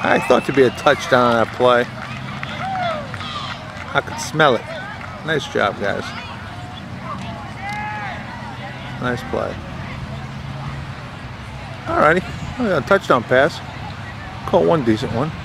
I thought to be a touchdown on that play. I could smell it. Nice job, guys. Nice play. Alrighty, a touchdown pass. Caught one decent one.